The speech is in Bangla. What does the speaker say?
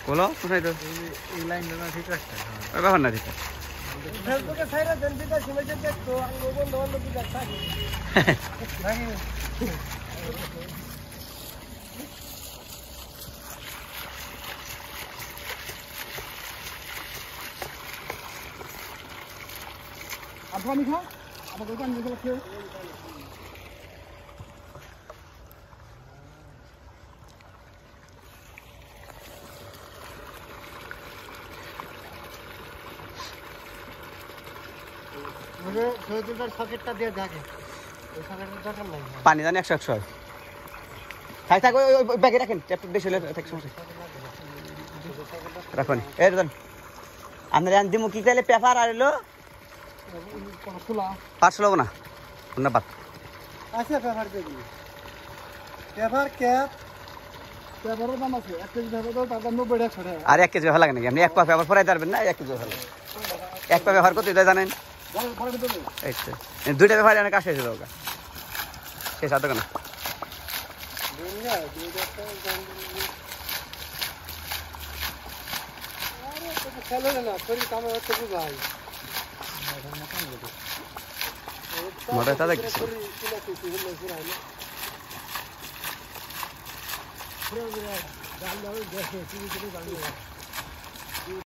বলো কোথায় তো এই লাইনটা না ঠিক আছে ওই ব্যাপার না ঠিক আছে ফেসবুকে সাইরা দেন দিদা শুনেছে দেখতো আমি বন্ধু বান্ধব দিদা থাকি নাকি আপনি খা আমাকে কোন দিকে খেয়ে मुझे सोचूंगा सॉकेटটা দিয়ে দেখে ওই সকেটের দরকার নাই পানি জানি 100 100 থাক থাক ওই ব্যাগে রাখেন ট্যাপ বেশি হলে থাক সমস্যা রাখুন এই দেন আমরা জান দিমু কি তাইলে পেপার আর হলো খোলা 500 লাগো না না বাদ আছে পেপার দিয়ে দিই পেপার ক্যাপ পেপারের দাম আছে 1 কেজি পেপার দাও টাকা 90 টাকা ছড়ে আর 1 কেজি ভালো লাগে নাকি আপনি এক পা পেপার ফরাই পারবেন না 1 কেজি ভালো এক পা ব্যবহার করতে জানেন এই তো দুইটা ব্যবহার অনেক কাছে এসে দাও শেষ আধা কেন মোটা তা দেখছি